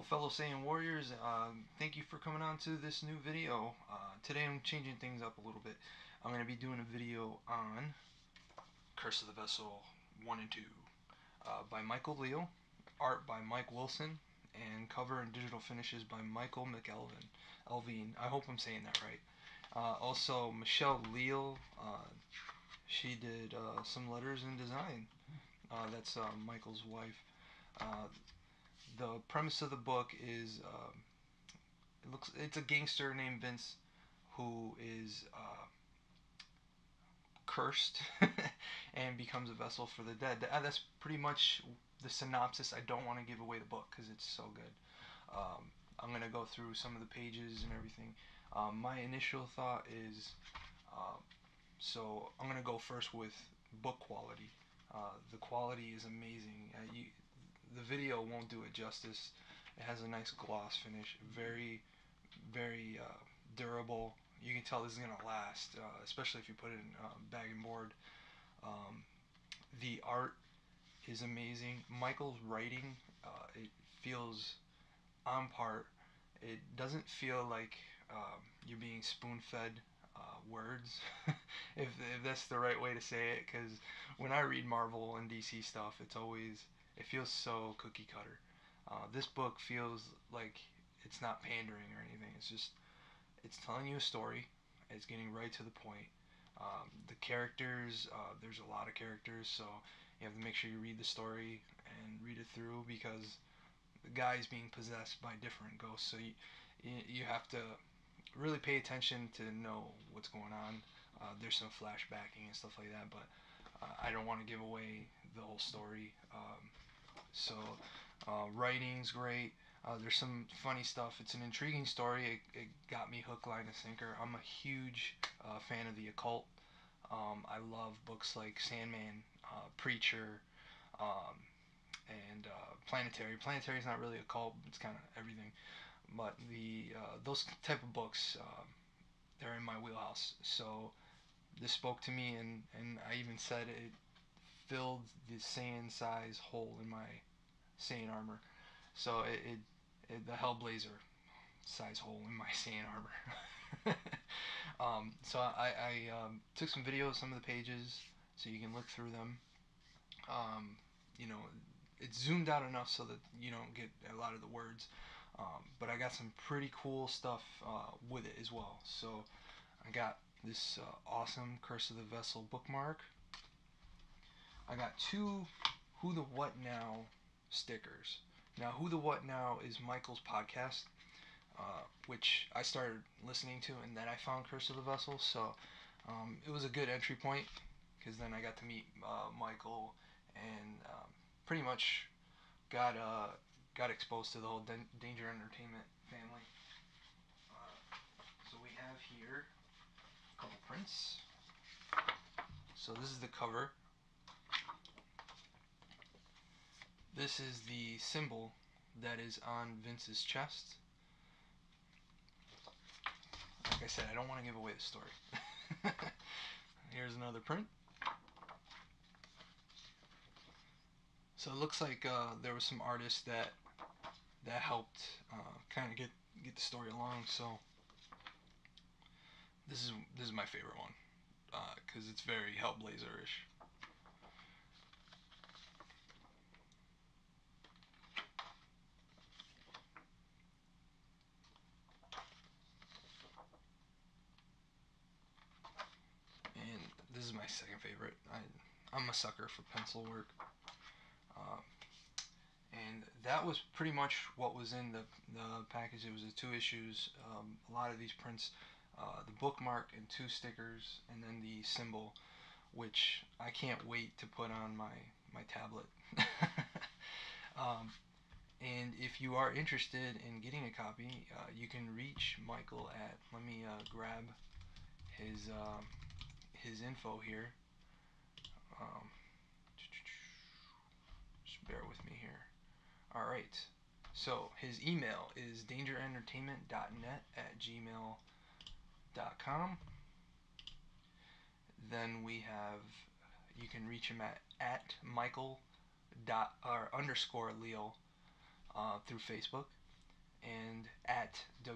fellow Saiyan warriors. Thank you for coming on to this new video. Today I'm changing things up a little bit. I'm going to be doing a video on Curse of the Vessel 1 and 2 by Michael Leo, art by Mike Wilson, and cover and digital finishes by Michael McElveen. I hope I'm saying that right. Also, Michelle Leal, she did some letters and design. That's Michael's wife. Uh, the premise of the book is it's a gangster named Vince who is cursed and becomes a vessel for the dead. That's pretty much the synopsis. I don't want to give away the book because it's so good. I'm gonna go through some of the pages and everything. My initial thought is so I'm gonna go first with book quality. The quality is amazing. The video won't do it justice. It has a nice gloss finish, very durable. You can tell this is gonna last, especially if you put it in bag and board. Um, the art is amazing. Michael's writing, it feels on par. It doesn't feel like you're being spoon-fed words, if that's the right way to say it. Because when I read Marvel and DC stuff, it feels so cookie cutter. This book feels like it's not pandering or anything. It's telling you a story. It's getting right to the point. The characters, there's a lot of characters, so you have to make sure you read the story and read it through because the guy's being possessed by different ghosts. So you have to really pay attention to know what's going on. There's some flashbacking and stuff like that, but I don't want to give away the whole story. So writing's great. There's some funny stuff. It's an intriguing story. It got me hook, line, and sinker. I'm a huge fan of the occult. I love books like Sandman, Preacher, um, and Planetary. Planetary is not really occult. It's kind of everything. But the those type of books, they're in my wheelhouse. So this spoke to me, and I even said it filled the Saiyan size hole in my Saiyan armor. So the Hellblazer size hole in my Saiyan armor. So I took some videos, some of the pages, so you can look through them. Um, you know, it's zoomed out enough so that you don't get a lot of the words. But I got some pretty cool stuff with it as well. So I got this awesome Curse of the Vessel bookmark. I got two Who the What Now stickers. Now, Who the What Now is Michael's podcast, which I started listening to, and then I found Curse of the Vessel. So it was a good entry point because then I got to meet Michael and pretty much got exposed to the whole Danger Entertainment family. So we have here a couple prints. So this is the cover. This is the symbol that is on Vince's chest. Like I said, I don't want to give away the story. Here's another print. So it looks like there was some artists that helped kind of get the story along. So this is my favorite one because it's very Hellblazer-ish. And this is my second favorite. I'm a sucker for pencil work. Uh, and that was pretty much what was in the package. It was the two issues, a lot of these prints, the bookmark and two stickers, and then the symbol, which I can't wait to put on my tablet. um, and if you are interested in getting a copy, you can reach Michael at, let me grab his info here. Um, just bear with me here. Alright, so his email is dangerentertainment.net@gmail.com. Then we have, you can reach him at Michael dot or underscore Leo through Facebook. and at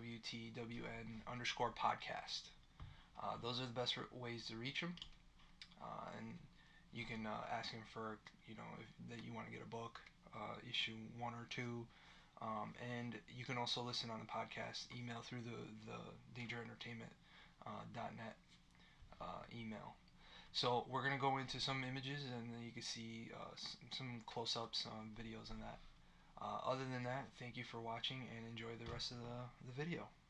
WTWN_podcast. Those are the best ways to reach him. And you can ask him for, if, that you want to get a book, issue 1 or 2. And you can also listen on the podcast, email through the dangerentertainment.net email. So we're going to go into some images, and then you can see some close-ups, videos on that. Other than that, thank you for watching, and enjoy the rest of the video.